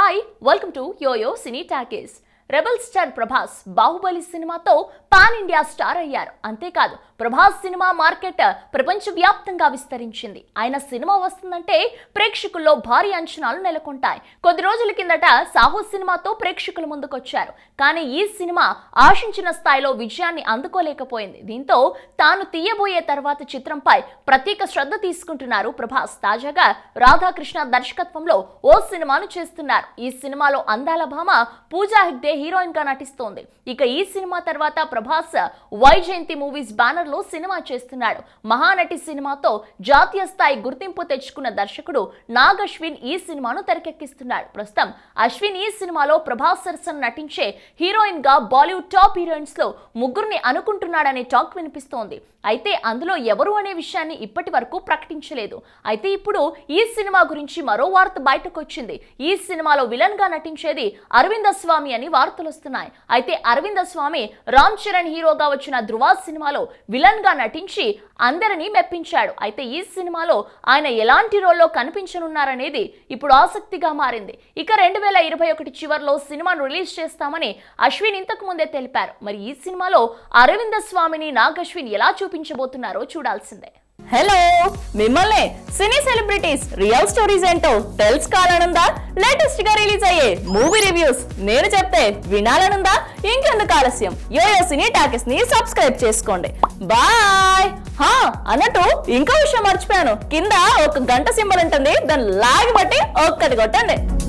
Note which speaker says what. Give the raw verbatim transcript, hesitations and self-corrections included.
Speaker 1: Hi, welcome to Yo-Yo Cine Talkies. Rebel star Prabhas Baahubali సినిమాతో pan India star అయ్యారు. అంతేకాదు Prabhas cinema market ప్రపంచవ్యాప్తంగా విస్తరించింది. ఆయన సినిమా వస్తుందంటే ప్రేక్షకుల్లో భారీ అంచనాలు నెలకొంటాయి. కొద్ది రోజుల కిందట సాహో సినిమాతో ప్రేక్షకుల ముందుకొచ్చారు. కానీ ఈ సినిమా ఆశించిన స్థాయిలో విజయాన్ని అందుకోలేకపోయింది. దీంతో తాను తీయబోయే తర్వాత చిత్రంపై ప్రత్యేక శ్రద్ధ తీసుకుంటున్నారు ప్రభాస్. తాజాగా రాధాకృష్ణ దర్శకత్వంలో ఓ సినిమాను చేస్తున్నారు. ఈ సినిమాలో అందాల భామ పూజా హెగ్డే హీరోయిన్ గా నటిస్తోంది. ఇక ఈ సినిమా తర్వాత ప్రభాస్ వైజయంతి మూవీస్ బ్యానర్ లో సినిమా చేస్తున్నాడు. మహానటి సినిమాతో జాతీయ స్థాయి గుర్తింపు తెచ్చుకున్న దర్శకుడు నాగ్ అశ్విన్ ఈ సినిమాను తెరకెక్కిస్తున్నాడు. ప్రస్తుతం అశ్విన్ ఈ సినిమాలో ప్రభాస్ సరసన నటించే హీరోయిన్ గా బాలీవుడ్ టాప్ హీరోయిన్స్ లో ముగ్గురిని అనుకుంటున్నాడనే టాక్ వినిపిస్తోంది. అయితే అందులో ఎవరు అనే విషయాన్ని ఇప్పటి వరకు ప్రకటించలేదు. అయితే ఇప్పుడు ఈ సినిమా గురించి మరో వార్త బయటకు వచ్చింది. ఈ సినిమాలో విలన్ గా నటించేది అరవింద స్వామి అని వార్తలు వస్తున్నాయి. అయితే అరవింద స్వామి రామ్ చరణ్ హీరోగా వచ్చిన ధృవ సినిమాలో విలన్ గా నటించి అందరినీ మెప్పించాడు. అయితే ఈ సినిమాలో ఆయన ఎలాంటి రోల్లో కనిపించనున్నారనేది ఇప్పుడు ఆసక్తిగా మారింది. ఇక రెండు వేల ఇరవై ఒకటి చివరిలో సినిమాను రిలీజ్ చేస్తామని అశ్విన్ ఇంతకు ముందే తెలిపారు. మరి ఈ సినిమాలో అరవింద స్వామిని నాగ్ అశ్విన్ ఎలా చూపించబోతున్నారో చూడాల్సిందే.
Speaker 2: హలో, మిమ్మల్ని సినీ సెలబ్రిటీస్ రియల్ స్టోరీస్ ఏంటో తెలుసుకోవాలనుందా? లేటెస్ట్ గా రిలీజ్ అయ్యే మూవీ రివ్యూస్ నేను చెప్తే వినాలనుందా? ఇంకెందుకు ఆలస్యం, యోయో సినీ టాకీస్ ని సబ్స్క్రైబ్ చేసుకోండి. బాయ్. హా అన్నట్టు ఇంకో విషయం మర్చిపోయాను, కింద ఒక గంట సింబల్ ఉంటుంది, దాన్ని లాగి బట్టి ఒక్కటి కొట్టండి.